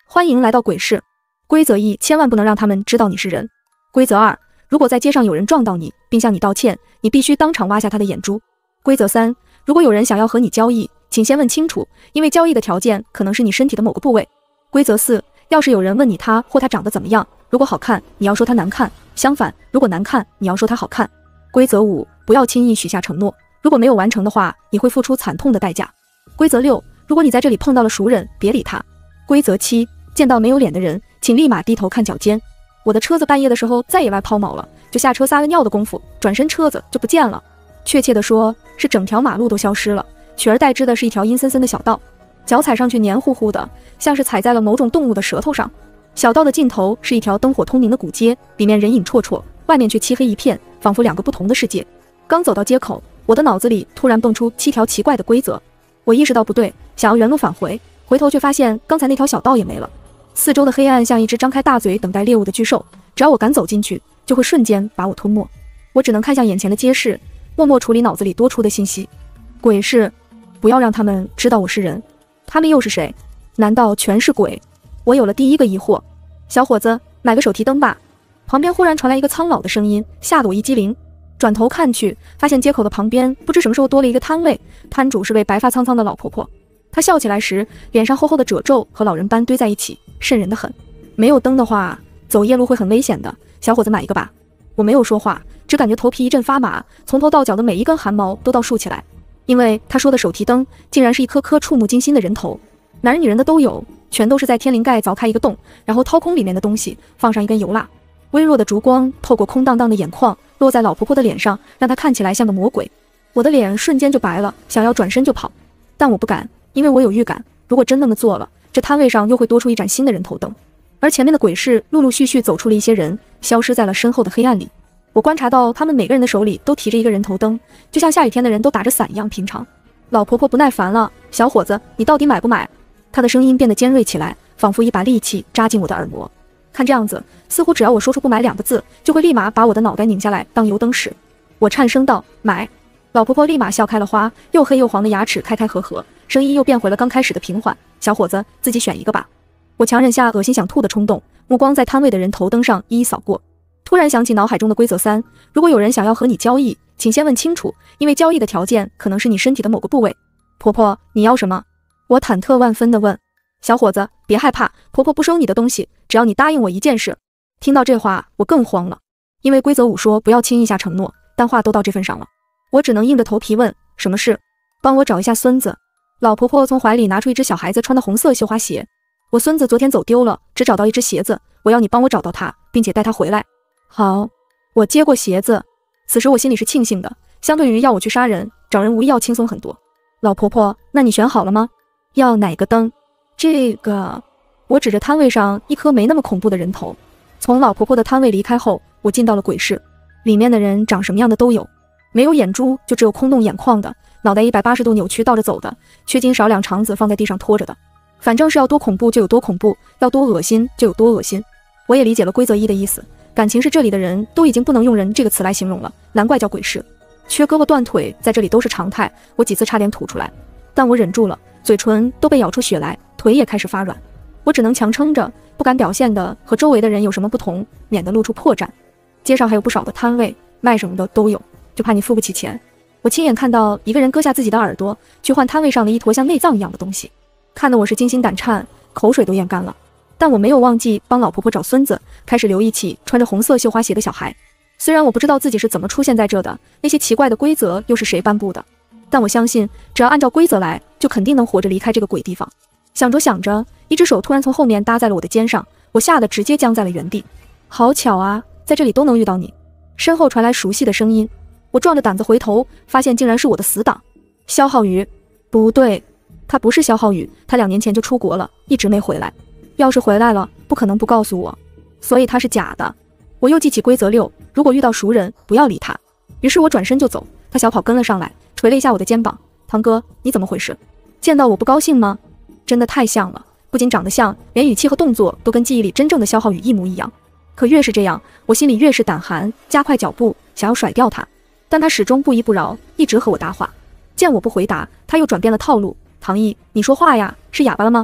欢迎来到鬼市。规则1：千万不能让他们知道你是人。规则2：如果在街上有人撞到你，并向你道歉，你必须当场挖下他的眼珠。规则3：如果有人想要和你交易，请先问清楚，因为交易的条件可能是你身体的某个部位。规则4：要是有人问你他或他长得怎么样，如果好看，你要说他难看；相反，如果难看，你要说他好看。规则5：不要轻易许下承诺，如果没有完成的话，你会付出惨痛的代价。规则6：如果你在这里碰到了熟人，别理他。规则7：见到没有脸的人，请立马低头看脚尖。我的车子半夜的时候在野外抛锚了，就下车撒个尿的功夫，转身车子就不见了。确切的说，是整条马路都消失了，取而代之的是一条阴森森的小道，脚踩上去黏糊糊的，像是踩在了某种动物的舌头上。小道的尽头是一条灯火通明的古街，里面人影绰绰，外面却漆黑一片，仿佛两个不同的世界。刚走到街口，我的脑子里突然蹦出7条奇怪的规则。我意识到不对，想要原路返回，回头却发现刚才那条小道也没了。四周的黑暗像一只张开大嘴等待猎物的巨兽，只要我敢走进去，就会瞬间把我吞没。我只能看向眼前的街市，默默处理脑子里多出的信息。鬼市，不要让他们知道我是人。他们又是谁？难道全是鬼？我有了第一个疑惑。小伙子，买个手提灯吧。旁边忽然传来一个苍老的声音，吓得我一激灵。转头看去，发现街口的旁边不知什么时候多了一个摊位，摊主是位白发苍苍的老婆婆。她笑起来时，脸上厚厚的褶皱和老人斑堆在一起，瘆人的很。没有灯的话，走夜路会很危险的。小伙子，买一个吧。我没有说话，只感觉头皮一阵发麻，从头到脚的每一根汗毛都倒竖起来。因为他说的手提灯竟然是一颗颗触目惊心的人头，男人女人的都有，全都是在天灵盖凿开一个洞，然后掏空里面的东西，放上一根油蜡。微弱的烛光透过空荡荡的眼眶落在老婆婆的脸上，让她看起来像个魔鬼。我的脸瞬间就白了，想要转身就跑，但我不敢，因为我有预感，如果真那么做了，这摊位上又会多出一盏新的人头灯。而前面的鬼市陆陆续续走出了一些人，消失在了身后的黑暗里。我观察到他们每个人的手里都提着一个人头灯，就像下雨天的人都打着伞一样平常。老婆婆不耐烦了，小伙子，你到底买不买？她的声音变得尖锐起来，仿佛一把利器扎进我的耳膜。看这样子，似乎只要我说出不买2个字，就会立马把我的脑袋拧下来当油灯使。我颤声道，买。老婆婆立马笑开了花，又黑又黄的牙齿开开合合，声音又变回了刚开始的平缓。小伙子，自己选一个吧。我强忍下恶心想吐的冲动，目光在摊位的人头灯上一一扫过，突然想起脑海中的规则3：如果有人想要和你交易，请先问清楚，因为交易的条件可能是你身体的某个部位。婆婆，你要什么？我忐忑万分地问。小伙子，别害怕，婆婆不收你的东西，只要你答应我一件事。听到这话，我更慌了，因为规则5说不要轻易下承诺，但话都到这份上了，我只能硬着头皮问，什么事？帮我找一下孙子。老婆婆从怀里拿出一只小孩子穿的红色绣花鞋。我孙子昨天走丢了，只找到一只鞋子，我要你帮我找到他，并且带他回来。好，我接过鞋子。此时我心里是庆幸的，相对于要我去杀人，找人无疑要轻松很多。老婆婆，那你选好了吗？要哪个灯？这个。我指着摊位上一颗没那么恐怖的人头。从老婆婆的摊位离开后，我进到了鬼市，里面的人长什么样的都有，没有眼珠，就只有空洞眼眶的，脑袋180度扭曲倒着走的，缺斤少两肠子放在地上拖着的。反正是要多恐怖就有多恐怖，要多恶心就有多恶心。我也理解了规则1的意思，感情是这里的人都已经不能用人这个词来形容了，难怪叫鬼市。缺胳膊断腿在这里都是常态，我几次差点吐出来，但我忍住了，嘴唇都被咬出血来，腿也开始发软。我只能强撑着，不敢表现的和周围的人有什么不同，免得露出破绽。街上还有不少的摊位，卖什么的都有，就怕你付不起钱。我亲眼看到一个人割下自己的耳朵，去换摊位上的一坨像内脏一样的东西，看得我是惊心胆颤，口水都咽干了。但我没有忘记帮老婆婆找孙子，开始留意起穿着红色绣花鞋的小孩。虽然我不知道自己是怎么出现在这的，那些奇怪的规则又是谁颁布的，但我相信只要按照规则来，就肯定能活着离开这个鬼地方。想着想着，一只手突然从后面搭在了我的肩上，我吓得直接僵在了原地。好巧啊，在这里都能遇到你。身后传来熟悉的声音，我壮着胆子回头，发现竟然是我的死党肖浩宇。不对，他不是肖浩宇，他2年前就出国了，一直没回来。要是回来了，不可能不告诉我，所以他是假的。我又记起规则6，如果遇到熟人，不要理他。于是我转身就走，他小跑跟了上来，捶了一下我的肩膀。堂哥，你怎么回事？见到我不高兴吗？真的太像了，不仅长得像，连语气和动作都跟记忆里真正的肖浩宇一模一样。可越是这样，我心里越是胆寒，加快脚步想要甩掉他，但他始终不依不饶，一直和我搭话。见我不回答，他又转变了套路。唐毅，你说话呀，是哑巴了吗？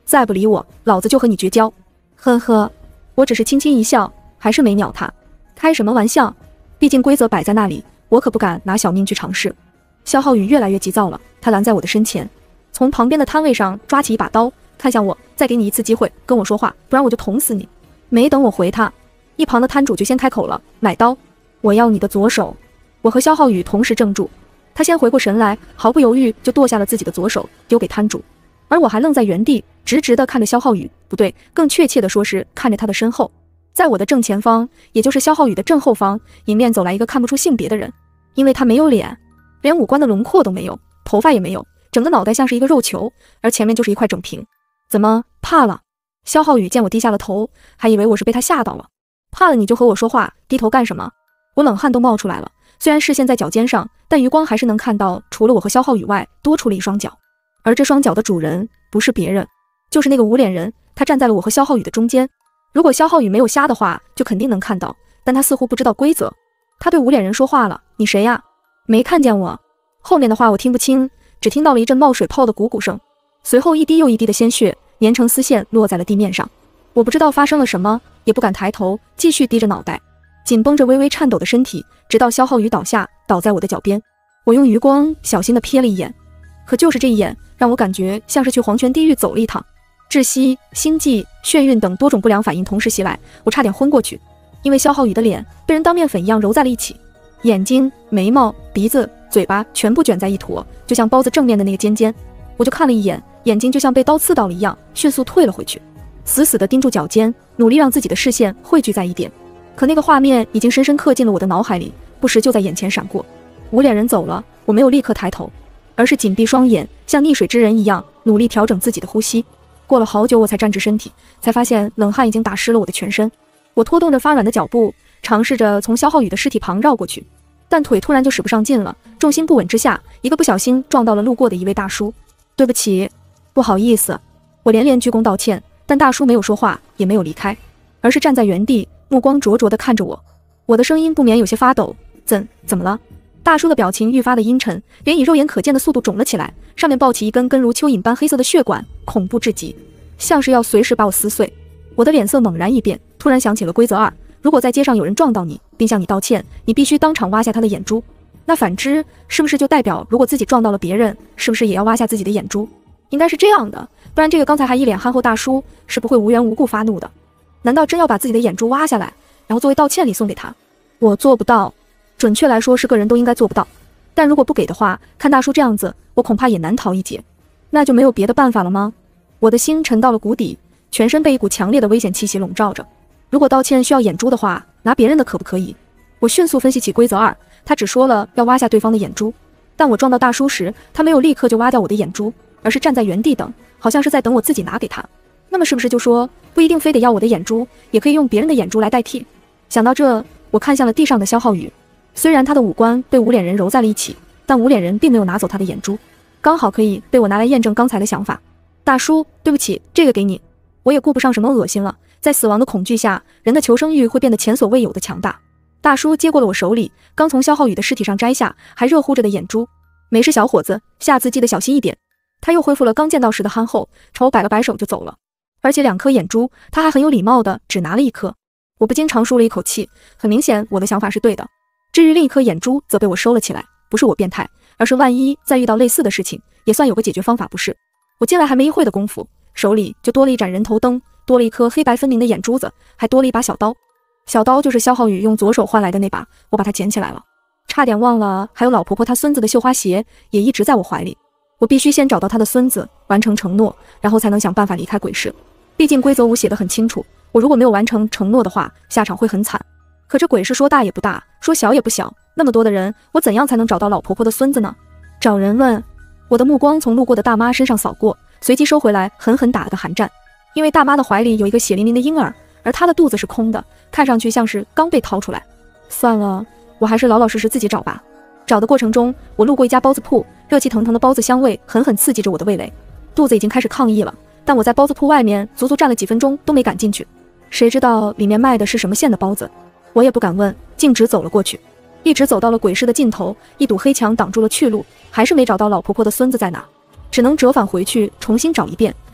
再不理我，老子就和你绝交。呵呵，我只是轻轻一笑，还是没鸟他。开什么玩笑？毕竟规则摆在那里，我可不敢拿小命去尝试。肖浩宇越来越急躁了，他拦在我的身前，从旁边的摊位上抓起一把刀，看向我，再给你一次机会跟我说话，不然我就捅死你。没等我回他，一旁的摊主就先开口了，买刀，我要你的左手。我和肖浩宇同时怔住，他先回过神来，毫不犹豫就剁下了自己的左手，丢给摊主，而我还愣在原地，直直地看着肖浩宇，不对，更确切的说是看着他的身后。在我的正前方，也就是肖浩宇的正后方，迎面走来一个看不出性别的人，因为他没有脸，连五官的轮廓都没有，头发也没有，整个脑袋像是一个肉球，而前面就是一块整屏。怎么怕了？肖浩宇见我低下了头，还以为我是被他吓到了。怕了你就和我说话，低头干什么？我冷汗都冒出来了，虽然视线在脚尖上，但余光还是能看到除了我和肖浩宇外，多出了一双脚，而这双脚的主人不是别人，就是那个无脸人。他站在了我和肖浩宇的中间，如果肖浩宇没有瞎的话，就肯定能看到，但他似乎不知道规则。他对无脸人说话了，你谁呀？没看见我。后面的话我听不清，只听到了一阵冒水泡的鼓鼓声，随后一滴又一滴的鲜血粘成丝线落在了地面上。我不知道发生了什么，也不敢抬头，继续低着脑袋，紧绷着微微颤抖的身体，直到肖浩宇倒下，倒在我的脚边。我用余光小心地瞥了一眼，可就是这一眼，让我感觉像是去黄泉地狱走了一趟。窒息、心悸、眩晕等多种不良反应同时袭来，我差点昏过去。因为肖浩宇的脸被人当面粉一样揉在了一起，眼睛、眉毛、鼻子、嘴巴全部卷在一坨，就像包子正面的那个尖尖。我就看了一眼，眼睛就像被刀刺到了一样，迅速退了回去，死死地盯住脚尖，努力让自己的视线汇聚在一点。可那个画面已经深深刻进了我的脑海里，不时就在眼前闪过。无脸人走了，我没有立刻抬头，而是紧闭双眼，像溺水之人一样努力调整自己的呼吸。过了好久，我才站直身体，才发现冷汗已经打湿了我的全身。我拖动着发软的脚步，尝试着从肖浩宇的尸体旁绕过去，但腿突然就使不上劲了，重心不稳之下，一个不小心撞到了路过的一位大叔。对不起，不好意思。我连连鞠躬道歉，但大叔没有说话，也没有离开，而是站在原地，目光灼灼地看着我。我的声音不免有些发抖，怎么了？大叔的表情愈发的阴沉，脸以肉眼可见的速度肿了起来，上面爆起一根根如蚯蚓般黑色的血管，恐怖至极，像是要随时把我撕碎。我的脸色猛然一变，突然想起了规则2，如果在街上有人撞到你，并向你道歉，你必须当场挖下他的眼珠。那反之，是不是就代表如果自己撞到了别人，是不是也要挖下自己的眼珠？应该是这样的，不然这个刚才还一脸憨厚大叔是不会无缘无故发怒的。难道真要把自己的眼珠挖下来，然后作为道歉礼送给他？我做不到，准确来说是个人都应该做不到。但如果不给的话，看大叔这样子，我恐怕也难逃一劫。那就没有别的办法了吗？我的心沉到了谷底，全身被一股强烈的危险气息笼罩着。如果道歉需要眼珠的话，拿别人的可不可以？我迅速分析起规则2，他只说了要挖下对方的眼珠，但我撞到大叔时，他没有立刻就挖掉我的眼珠，而是站在原地等，好像是在等我自己拿给他。那么是不是就说不一定非得要我的眼珠，也可以用别人的眼珠来代替？想到这，我看向了地上的肖浩宇，虽然他的五官被无脸人揉在了一起，但无脸人并没有拿走他的眼珠，刚好可以被我拿来验证刚才的想法。大叔，对不起，这个给你。我也顾不上什么恶心了，在死亡的恐惧下，人的求生欲会变得前所未有的强大。大叔接过了我手里刚从肖浩宇的尸体上摘下还热乎着的眼珠，没事小伙子，下次记得小心一点。他又恢复了刚见到时的憨厚，朝我摆了摆手就走了。而且2颗眼珠他还很有礼貌的只拿了1颗。我不禁长舒了一口气，很明显我的想法是对的。至于另1颗眼珠则被我收了起来，不是我变态，而是万一再遇到类似的事情，也算有个解决方法不是？我进来还没一会的功夫，手里就多了一盏人头灯，多了1颗黑白分明的眼珠子，还多了一把小刀。小刀就是肖浩宇用左手换来的那把，我把它捡起来了。差点忘了，还有老婆婆她孙子的绣花鞋也一直在我怀里。我必须先找到他的孙子，完成承诺，然后才能想办法离开鬼市。毕竟规则5写得很清楚，我如果没有完成承诺的话，下场会很惨。可这鬼市说大也不大，说小也不小，那么多的人，我怎样才能找到老婆婆的孙子呢？找人问。我的目光从路过的大妈身上扫过，随即收回来，狠狠打了个寒战。因为大妈的怀里有一个血淋淋的婴儿，而她的肚子是空的，看上去像是刚被掏出来。算了，我还是老老实实自己找吧。找的过程中，我路过一家包子铺，热气腾腾的包子香味狠狠刺激着我的味蕾，肚子已经开始抗议了。但我在包子铺外面足足站了几分钟都没敢进去，谁知道里面卖的是什么馅的包子，我也不敢问，径直走了过去，一直走到了鬼市的尽头，一堵黑墙挡住了去路，还是没找到老婆婆的孙子在哪，只能折返回去重新找一遍，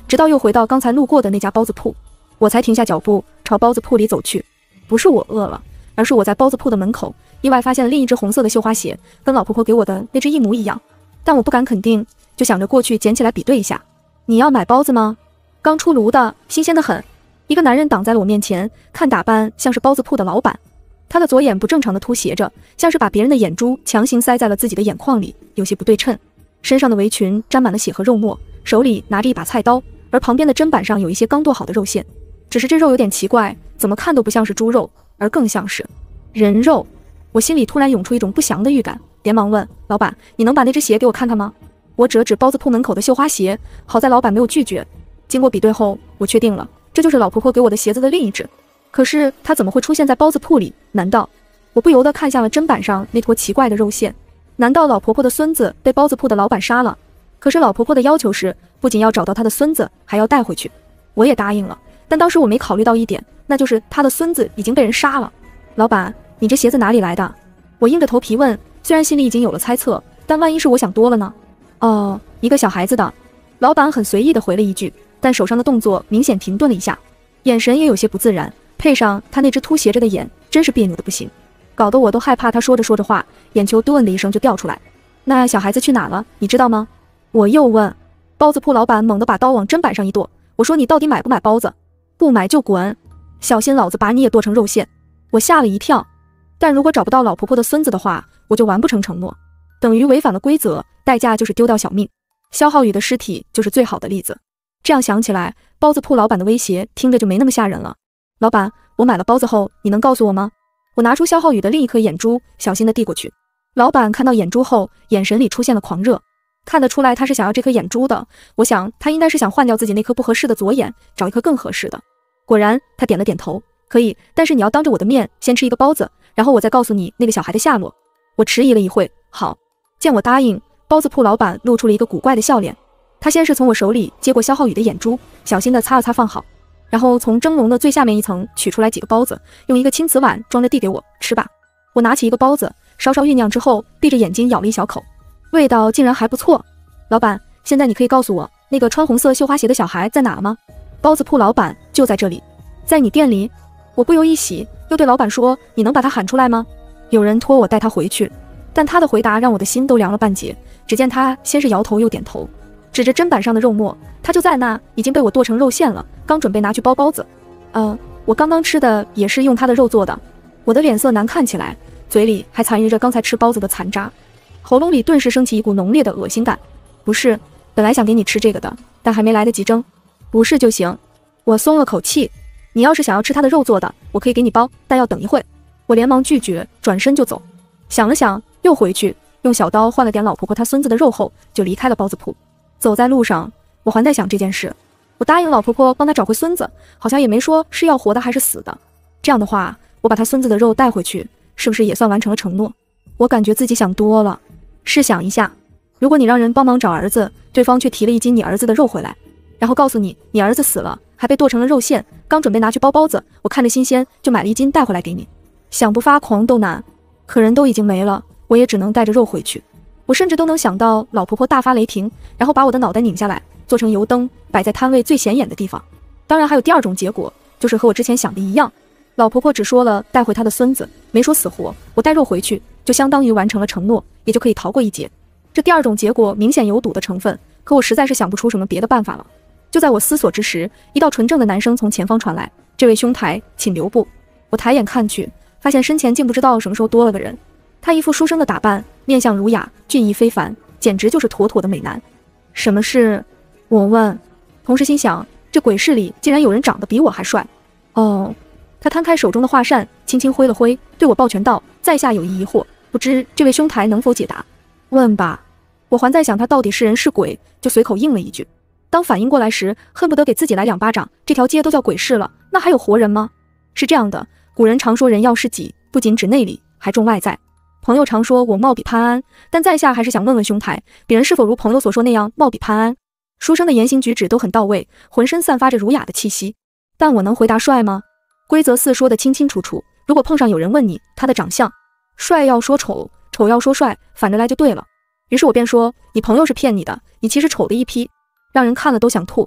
直到又回到刚才路过的那家包子铺，我才停下脚步朝包子铺里走去。不是我饿了，而是我在包子铺的门口意外发现了另一只红色的绣花鞋，跟老婆婆给我的那只一模一样，但我不敢肯定，就想着过去捡起来比对一下。你要买包子吗？刚出炉的，新鲜的很。一个男人挡在了我面前，看打扮像是包子铺的老板。他的左眼不正常的凸斜着，像是把别人的眼珠强行塞在了自己的眼眶里，有些不对称。身上的围裙沾满了血和肉沫，手里拿着一把菜刀，而旁边的砧板上有一些刚剁好的肉馅。只是这肉有点奇怪，怎么看都不像是猪肉，而更像是人肉。我心里突然涌出一种不祥的预感，连忙问老板：“你能把那只鞋给我看看吗？”我指包子铺门口的绣花鞋，好在老板没有拒绝。经过比对后，我确定了，这就是老婆婆给我的鞋子的另一只。可是它怎么会出现在包子铺里？难道……我不由得看向了砧板上那坨奇怪的肉馅。难道老婆婆的孙子被包子铺的老板杀了？可是老婆婆的要求是，不仅要找到她的孙子，还要带回去。我也答应了，但当时我没考虑到一点，那就是她的孙子已经被人杀了。老板，你这鞋子哪里来的？我硬着头皮问，虽然心里已经有了猜测，但万一是我想多了呢？哦，一个小孩子的。老板很随意地回了一句，但手上的动作明显停顿了一下，眼神也有些不自然，配上他那只凸斜着的眼，真是别扭的不行，搞得我都害怕他说着话，眼球顿的一声就掉出来。那小孩子去哪了？你知道吗？我又问。包子铺老板猛地把刀往砧板上一剁，我说你到底买不买包子？不买就滚，小心老子把你也剁成肉馅。我吓了一跳，但如果找不到老婆婆的孙子的话，我就完不成承诺，等于违反了规则，代价就是丢掉小命。肖浩宇的尸体就是最好的例子。这样想起来，包子铺老板的威胁听着就没那么吓人了。老板，我买了包子后，你能告诉我吗？我拿出肖浩宇的另一颗眼珠，小心地递过去。老板看到眼珠后，眼神里出现了狂热，看得出来他是想要这颗眼珠的。我想他应该是想换掉自己那颗不合适的左眼，找一颗更合适的。果然，他点了点头，可以，但是你要当着我的面先吃一个包子，然后我再告诉你那个小孩的下落。我迟疑了一会，好。见我答应，包子铺老板露出了一个古怪的笑脸。他先是从我手里接过肖浩宇的眼珠，小心地擦了擦放好，然后从蒸笼的最下面一层取出来几个包子，用一个青瓷碗装着递给我，吃吧。我拿起一个包子，稍稍酝酿之后，闭着眼睛咬了一小口，味道竟然还不错。老板，现在你可以告诉我，那个穿红色绣花鞋的小孩在哪吗？包子铺老板：就在这里。在你店里？我不由一喜，又对老板说：你能把他喊出来吗？有人托我带他回去。但他的回答让我的心都凉了半截，只见他先是摇头又点头，指着砧板上的肉末，他就在那，已经被我剁成肉馅了，刚准备拿去包包子。我刚刚吃的也是用他的肉做的。我的脸色难看起来，嘴里还残余着刚才吃包子的残渣，喉咙里顿时升起一股浓烈的恶心感。不是，本来想给你吃这个的，但还没来得及蒸。不是就行。我松了口气。你要是想要吃他的肉做的，我可以给你包，但要等一会。我连忙拒绝，转身就走。想了想，又回去用小刀换了点老婆婆她孙子的肉后，就离开了包子铺。走在路上，我还在想这件事。我答应老婆婆帮她找回孙子，好像也没说是要活的还是死的。这样的话，我把她孙子的肉带回去，是不是也算完成了承诺？我感觉自己想多了。试想一下，如果你让人帮忙找儿子，对方却提了一斤你儿子的肉回来，然后告诉你你儿子死了，还被剁成了肉馅，刚准备拿去包包子，我看着新鲜，就买了1斤带回来给你，想不发狂都难。可人都已经没了，我也只能带着肉回去。我甚至都能想到老婆婆大发雷霆，然后把我的脑袋拧下来，做成油灯，摆在摊位最显眼的地方。当然还有第二种结果，就是和我之前想的一样，老婆婆只说了带回她的孙子，没说死活，我带肉回去，就相当于完成了承诺，也就可以逃过一劫。这第二种结果明显有赌的成分，可我实在是想不出什么别的办法了。就在我思索之时，一道纯正的男声从前方传来：“这位兄台，请留步。”我抬眼看去，发现身前竟不知道什么时候多了个人。他一副书生的打扮，面相儒雅，俊逸非凡，简直就是妥妥的美男。什么事？我问，同时心想，这鬼市里竟然有人长得比我还帅。哦，他摊开手中的画扇，轻轻挥了挥，对我抱拳道：“在下有一疑惑，不知这位兄台能否解答？”问吧。我还在想他到底是人是鬼，就随口应了一句。当反应过来时，恨不得给自己来2巴掌。这条街都叫鬼市了，那还有活人吗？是这样的，古人常说人要是己，不仅指内里，还重外在。朋友常说我貌比潘安，但在下还是想问问兄台，别人是否如朋友所说那样貌比潘安？书生的言行举止都很到位，浑身散发着儒雅的气息，但我能回答帅吗？规则4说得清清楚楚，如果碰上有人问你他的长相，帅要说丑，丑要说帅，反着来就对了。于是我便说，你朋友是骗你的，你其实丑的一批，让人看了都想吐。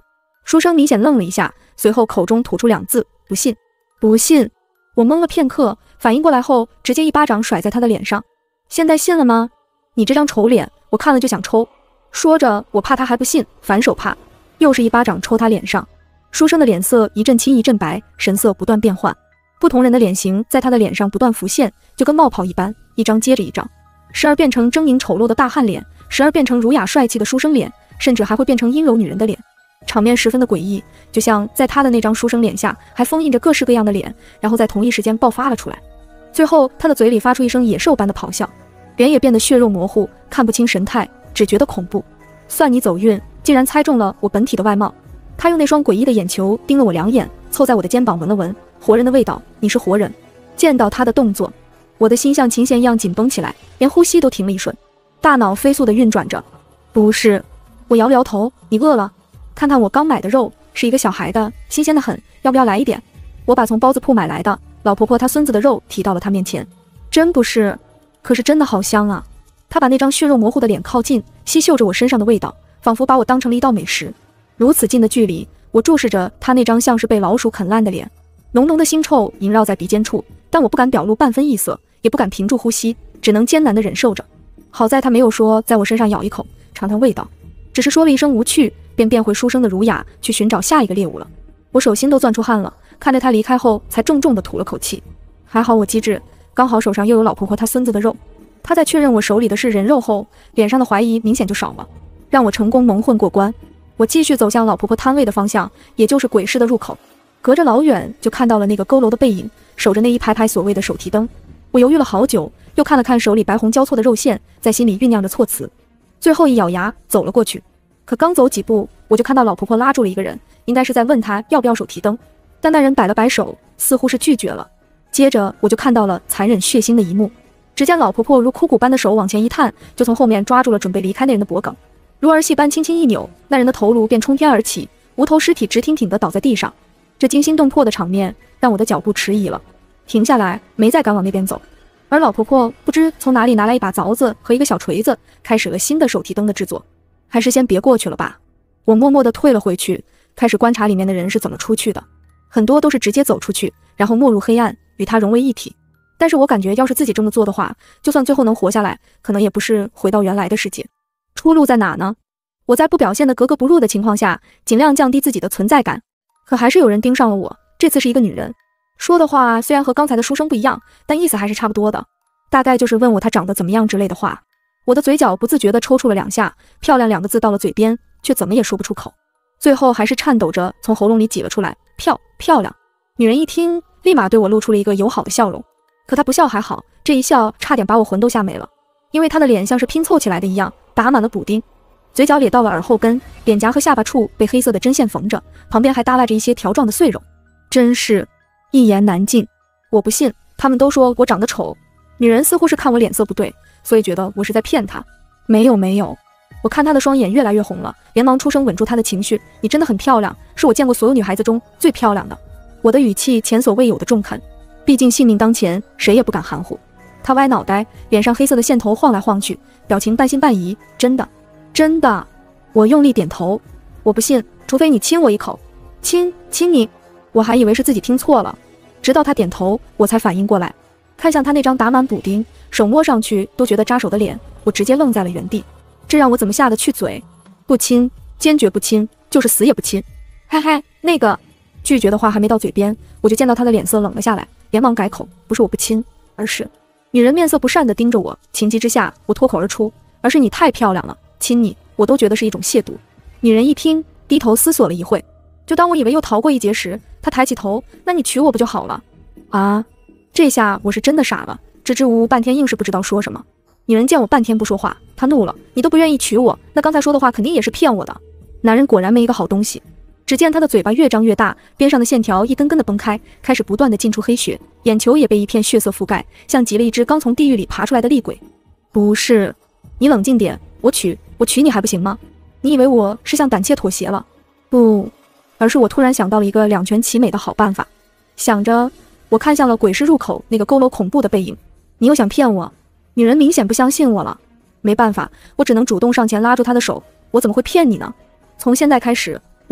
书生明显愣了一下，随后口中吐出2字：不信。不信。我懵了片刻，反应过来后，直接一巴掌甩在他的脸上。现在信了吗？你这张丑脸，我看了就想抽。说着，我怕他还不信，反手啪，又是一巴掌抽他脸上。书生的脸色一阵青一阵白，神色不断变换，不同人的脸型在他的脸上不断浮现，就跟冒泡一般，一张接着一张，时而变成狰狞丑陋的大汉脸，时而变成儒雅帅气的书生脸，甚至还会变成阴柔女人的脸。场面十分的诡异，就像在他的那张书生脸下还封印着各式各样的脸，然后在同一时间爆发了出来。最后他的嘴里发出一声野兽般的咆哮，脸也变得血肉模糊，看不清神态，只觉得恐怖。算你走运，竟然猜中了我本体的外貌。他用那双诡异的眼球盯了我2眼，凑在我的肩膀闻了闻，活人的味道，你是活人。见到他的动作，我的心像琴弦一样紧绷起来，连呼吸都停了一瞬，大脑飞速地运转着。不是。我摇了摇头，你饿了？看看我刚买的肉，是一个小孩的，新鲜的很，要不要来一点？我把从包子铺买来的老婆婆她孙子的肉提到了他面前。真不是，可是真的好香啊。他把那张血肉模糊的脸靠近，吸嗅着我身上的味道，仿佛把我当成了一道美食。如此近的距离，我注视着他那张像是被老鼠啃烂的脸，浓浓的腥臭萦绕在鼻尖处，但我不敢表露半分异色，也不敢屏住呼吸，只能艰难地忍受着。好在他没有说在我身上咬一口尝尝味道，只是说了一声无趣，便变回书生的儒雅，去寻找下一个猎物了。我手心都攥出汗了，看着他离开后，才重重地吐了口气。还好我机智，刚好手上又有老婆婆她孙子的肉。他在确认我手里的是人肉后，脸上的怀疑明显就少了，让我成功蒙混过关。我继续走向老婆婆摊位的方向，也就是鬼市的入口。隔着老远就看到了那个佝偻的背影，守着那一排排所谓的手提灯。我犹豫了好久，又看了看手里白红交错的肉馅，在心里酝酿着措辞。最后一咬牙走了过去，可刚走几步，我就看到老婆婆拉住了一个人，应该是在问他要不要手提灯，但那人摆了摆手，似乎是拒绝了。接着我就看到了残忍血腥的一幕，只见老婆婆如枯骨般的手往前一探，就从后面抓住了准备离开那人的脖颈，如儿戏般轻轻一扭，那人的头颅便冲天而起，无头尸体直挺挺地倒在地上。这惊心动魄的场面让我的脚步迟疑了，停下来，没再敢往那边走。而老婆婆不知从哪里拿来一把凿子和一个小锤子，开始了新的手提灯的制作。还是先别过去了吧。我默默地退了回去，开始观察里面的人是怎么出去的。很多都是直接走出去，然后没入黑暗，与它融为一体。但是我感觉要是自己这么做的话，就算最后能活下来，可能也不是回到原来的世界。出路在哪呢？我在不表现得格格不入的情况下，尽量降低自己的存在感。可还是有人盯上了我，这次是一个女人。说的话虽然和刚才的书生不一样，但意思还是差不多的，大概就是问我她长得怎么样之类的话。我的嘴角不自觉地抽搐了2下，漂亮2个字到了嘴边，却怎么也说不出口，最后还是颤抖着从喉咙里挤了出来，漂亮。女人一听，立马对我露出了一个友好的笑容。可她不笑还好，这一笑差点把我魂都吓没了，因为她的脸像是拼凑起来的一样，打满了补丁，嘴角咧到了耳后根，脸颊和下巴处被黑色的针线缝着，旁边还耷拉着一些条状的碎肉，真是一言难尽。我不信，他们都说我长得丑。女人似乎是看我脸色不对，所以觉得我是在骗她。没有，我看她的双眼越来越红了，连忙出声稳住她的情绪，你真的很漂亮，是我见过所有女孩子中最漂亮的。我的语气前所未有的中肯，毕竟性命当前，谁也不敢含糊。她歪脑袋，脸上黑色的线头晃来晃去，表情半信半疑，真的。我用力点头，我不信，除非你亲我一口。亲你？我还以为是自己听错了，直到她点头，我才反应过来，看向她那张打满补丁，手摸上去都觉得扎手的脸，我直接愣在了原地。这让我怎么下得去嘴？不亲，坚决不亲，就是死也不亲。嗨，那个拒绝的话还没到嘴边，我就见到她的脸色冷了下来，连忙改口，不是我不亲，而是……女人面色不善地盯着我，情急之下，我脱口而出，而是你太漂亮了，亲你，我都觉得是一种亵渎。女人一听，低头思索了一会，就当我以为又逃过一劫时，她抬起头，那你娶我不就好了？啊！这下我是真的傻了，支支吾吾半天，硬是不知道说什么。女人见我半天不说话，她怒了，你都不愿意娶我，那刚才说的话肯定也是骗我的。男人果然没一个好东西。只见他的嘴巴越张越大，边上的线条一根根的崩开，开始不断的进出黑血，眼球也被一片血色覆盖，像极了一只刚从地狱里爬出来的厉鬼。不是，你冷静点，我娶你还不行吗？你以为我是向胆怯妥协了？不，而是我突然想到了一个两全其美的好办法。想着，我看向了鬼市入口那个佝偻恐怖的背影。你又想骗我？女人明显不相信我了。没办法，我只能主动上前拉住她的手。我怎么会骗你呢？从现在开始，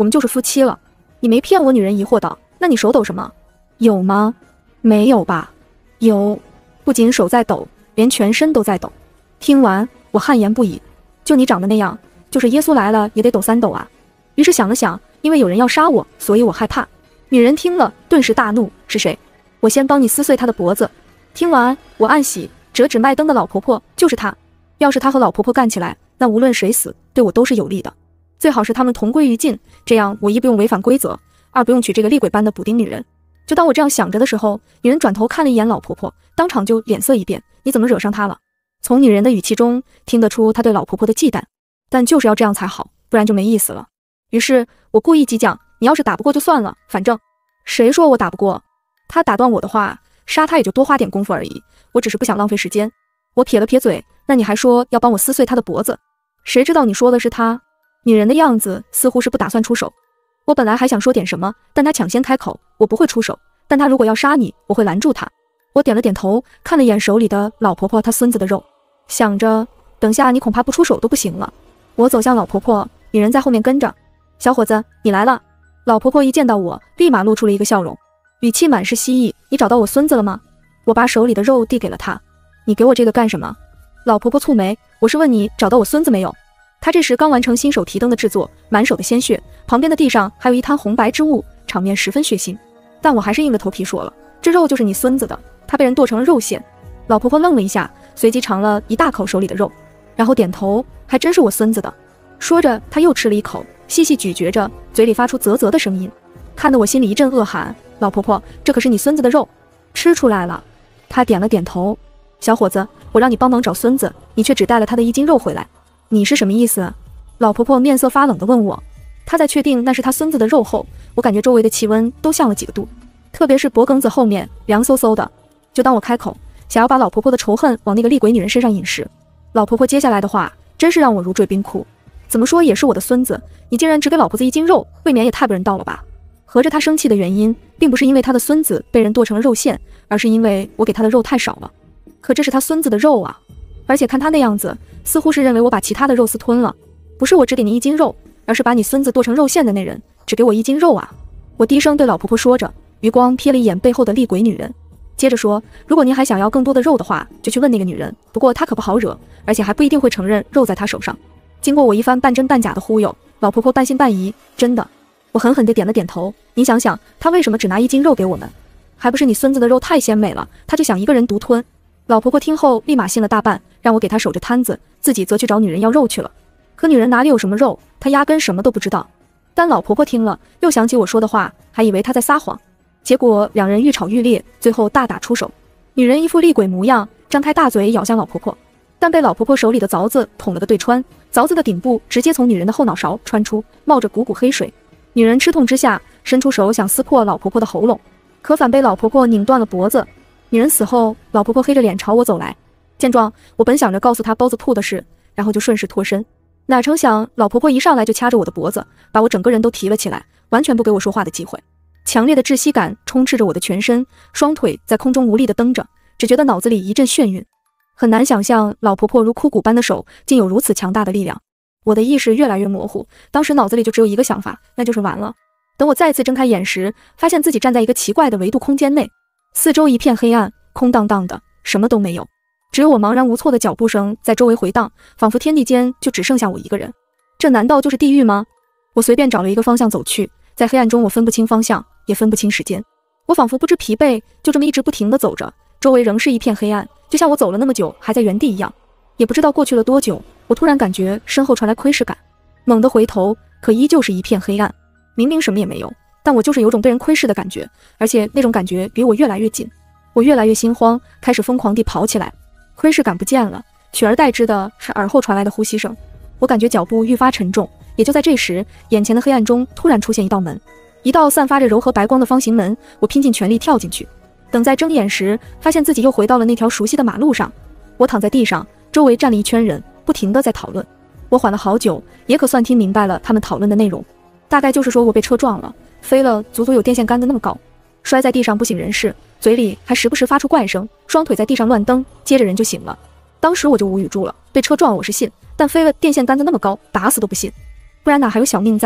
我们就是夫妻了。你没骗我。女人疑惑道，那你手抖什么？有吗？没有吧？有，不仅手在抖，连全身都在抖。听完我汗颜不已，就你长得那样，就是耶稣来了也得抖3抖啊。于是想了想，因为有人要杀我，所以我害怕。女人听了顿时大怒，是谁？我先帮你撕碎她的脖子。听完我暗喜，折纸卖灯的老婆婆就是她。要是她和老婆婆干起来，那无论谁死对我都是有利的，最好是他们同归于尽，这样我一不用违反规则，二不用娶这个厉鬼般的补丁女人。就当我这样想着的时候，女人转头看了一眼老婆婆，当场就脸色一变，你怎么惹上她了？从女人的语气中听得出她对老婆婆的忌惮，但就是要这样才好，不然就没意思了。于是我故意激将，你要是打不过就算了，反正谁说我打不过？她打断我的话，杀她也就多花点功夫而已，我只是不想浪费时间。我撇了撇嘴，那你还说要帮我撕碎她的脖子，谁知道你说的是她？女人的样子似乎是不打算出手。我本来还想说点什么，但她抢先开口，我不会出手，但她如果要杀你，我会拦住她。我点了点头，看了眼手里的老婆婆她孙子的肉，想着等下你恐怕不出手都不行了。我走向老婆婆，女人在后面跟着。小伙子，你来了。老婆婆一见到我，立马露出了一个笑容，语气满是希意，你找到我孙子了吗？我把手里的肉递给了她。你给我这个干什么？老婆婆蹙眉，我是问你找到我孙子没有。她这时刚完成新手提灯的制作，满手的鲜血，旁边的地上还有一滩红白之物，场面十分血腥。但我还是硬着头皮说了，这肉就是你孙子的，他被人剁成了肉馅。老婆婆愣了一下，随即尝了一大口手里的肉，然后点头，还真是我孙子的。说着她又吃了一口，细细咀嚼着，嘴里发出啧啧的声音，看得我心里一阵恶寒。老婆婆，这可是你孙子的肉，吃出来了。她点了点头。小伙子，我让你帮忙找孙子，你却只带了他的1斤肉回来，你是什么意思？老婆婆面色发冷地问我。她在确定那是她孙子的肉后，我感觉周围的气温都降了几个度，特别是脖梗子后面凉飕飕的。就当我开口想要把老婆婆的仇恨往那个厉鬼女人身上引时，老婆婆接下来的话真是让我如坠冰窟。怎么说也是我的孙子，你竟然只给老婆子1斤肉，未免也太不人道了吧。合着她生气的原因并不是因为她的孙子被人剁成了肉馅，而是因为我给她的肉太少了。可这是他孙子的肉啊，而且看他那样子，似乎是认为我把其他的肉丝吞了。不是我只给你1斤肉，而是把你孙子剁成肉馅的那人只给我1斤肉啊。我低声对老婆婆说着，余光瞥了一眼背后的厉鬼女人，接着说，如果您还想要更多的肉的话，就去问那个女人，不过她可不好惹，而且还不一定会承认肉在她手上。经过我一番半真半假的忽悠，老婆婆半信半疑，真的。我狠狠地点了点头，你想想，她为什么只拿1斤肉给我们？还不是你孙子的肉太鲜美了，她就想一个人独吞。老婆婆听后立马信了大半，让我给她守着摊子，自己则去找女人要肉去了。可女人哪里有什么肉，她压根什么都不知道。但老婆婆听了，又想起我说的话，还以为她在撒谎。结果两人愈吵愈烈，最后大打出手。女人一副厉鬼模样，张开大嘴咬向老婆婆，但被老婆婆手里的凿子捅了个对穿，凿子的顶部直接从女人的后脑勺穿出，冒着股股黑水。女人吃痛之下，伸出手想撕破老婆婆的喉咙，可反被老婆婆拧断了脖子。女人死后，老婆婆黑着脸朝我走来。见状，我本想着告诉她包子铺的事，然后就顺势脱身，哪成想老婆婆一上来就掐着我的脖子，把我整个人都提了起来，完全不给我说话的机会。强烈的窒息感充斥着我的全身，双腿在空中无力地蹬着，只觉得脑子里一阵眩晕。很难想象老婆婆如枯骨般的手竟有如此强大的力量。我的意识越来越模糊，当时脑子里就只有一个想法，那就是完了。等我再次睁开眼时，发现自己站在一个奇怪的维度空间内，四周一片黑暗，空荡荡的，什么都没有，只有我茫然无措的脚步声在周围回荡，仿佛天地间就只剩下我一个人。这难道就是地狱吗？我随便找了一个方向走去，在黑暗中我分不清方向，也分不清时间。我仿佛不知疲惫，就这么一直不停地走着，周围仍是一片黑暗，就像我走了那么久还在原地一样。也不知道过去了多久，我突然感觉身后传来窥视感，猛地回头，可依旧是一片黑暗。明明什么也没有，但我就是有种被人窥视的感觉，而且那种感觉离我越来越近。我越来越心慌，开始疯狂地跑起来。窥视感不见了，取而代之的是耳后传来的呼吸声。我感觉脚步愈发沉重，也就在这时，眼前的黑暗中突然出现一道门，一道散发着柔和白光的方形门。我拼尽全力跳进去，等再睁眼时，发现自己又回到了那条熟悉的马路上。我躺在地上，周围站了一圈人，不停地在讨论。我缓了好久，也可算听明白了他们讨论的内容，大概就是说我被车撞了，飞了足足有电线杆子那么高，摔在地上不省人事，嘴里还时不时发出怪声，双腿在地上乱蹬，接着人就醒了。当时我就无语住了，被车撞我是信，但飞了电线杆子那么高，打死都不信。不然哪还有小命在？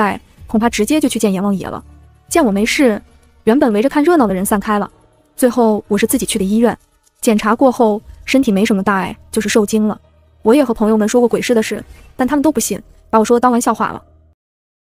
恐怕直接就去见阎王爷了。见我没事，原本围着看热闹的人散开了。最后我是自己去的医院，检查过后身体没什么大碍，就是受惊了。我也和朋友们说过鬼市的事，但他们都不信，把我说当玩笑话了。